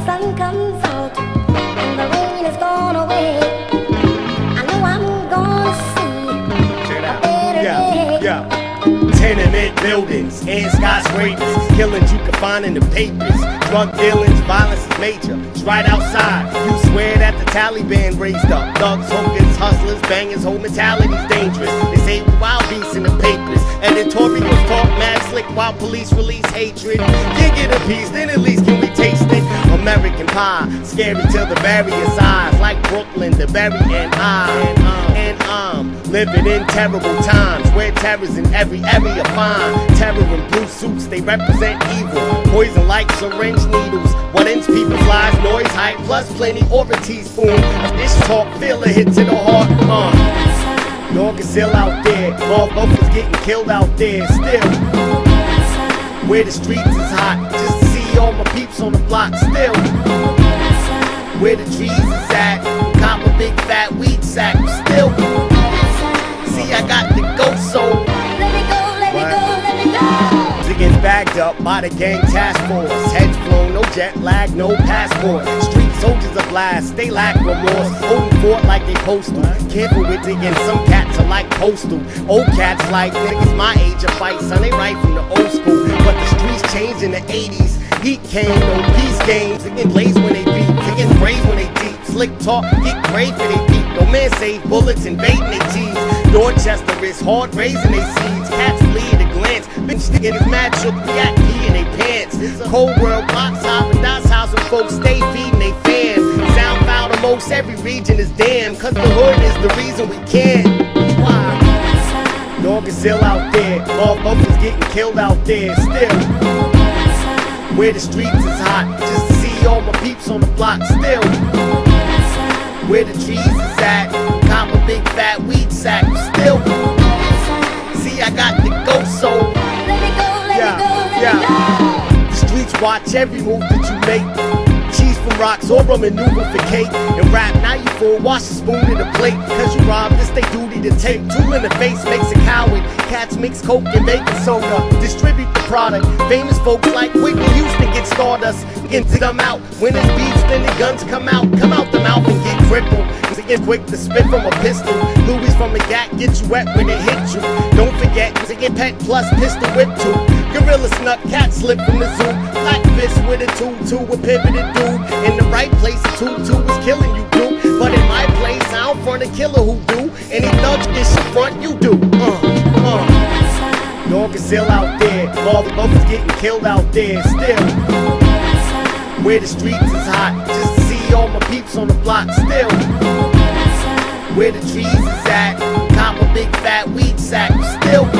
sun comes out and the rain is gone away, I know I'm gonna see a better day. Tenement buildings and skyscrapers, killings you can find in the papers. Drug dealings, violence is major. It's right outside. You swear that the Taliban raised up. Thugs, hookers, hustlers, bangers, whole mentality's dangerous. They say we wild beasts in the papers. Editorials talk mad slick while police release hatred. Can't get a piece, then at least can we taste it? American pie, scary till the various eyes. Like Brooklyn, the Berry and I'm living in terrible times where terror's in every area fine. Terror in blue suits, they represent evil. Poison like syringe needles. What ends people's lives, noise, hype, plus plenty or a teaspoon. This talk, feel a hit to the heart. Y'all can still out there, motherfuckers getting killed out there still. Where the streets is hot, just to see all my peeps on the block still. Where the trees is at, cop a big fat weed sack still. See, I got the go, so Let me go, let me go, let me go. to get bagged up by the gang task force. Heads flown, no jet lag, no passport. Street soldiers are blast, they lack remorse. Holding fort like they postal. Careful with digging, some cats are like postal. Old cats like niggas my age of fight, son, they right from the old school. But the streets changed in the 80s. Heat came, no peace games. They get blaze when they beat, they get brave when they deep. Slick talk, get grave for they beat. No man save bullets, invading they teeth. Dorchester is hard, raising they seeds. Cats flee at a glance. Bitch nigga is mad shook, react pee in they pants. Cold world, box hop, and das house when folks stay feeding they fans. Sound foul to most, every region is damned. Cause the hood is the reason we can't. Why? Y'all can still out there, motherfuckers getting killed out there still. Where the streets is hot, just to see all my peeps on the block still. Where the trees is at, cop a big fat weed sack still. See, I got the go, so Let me go, let me go, let me go. the streets watch every move that you make. Cheese from rocks or a maneuver for cake. And rap, now you full, wash the spoon in the plate. Cause you robbed, this they duty to take. Tool in the face makes a coward. Cats mix coke and baking soda. Distribute the product. Famous folks like Whitney Houston get stardust. Get them out. When it's beats, then the guns come out the mouth and get crippled. To get quick to spit from a pistol. Louis from a gat get you wet when it hit you. Don't forget to get pet plus pistol whip too. Gorilla snuck, cat slip from the zoo. Black fist with a 2-2, a pivoted dude. In the right place, a 2-2 was killing you, dude. But in my place, I don't front a killer who do. Any thug is your front, you do. Y'all can still out there, motherfuckers getting killed out there still. Where the streets is hot, just to see all my peeps on the block still. Where the trees is at, cop a big fat weed sack still.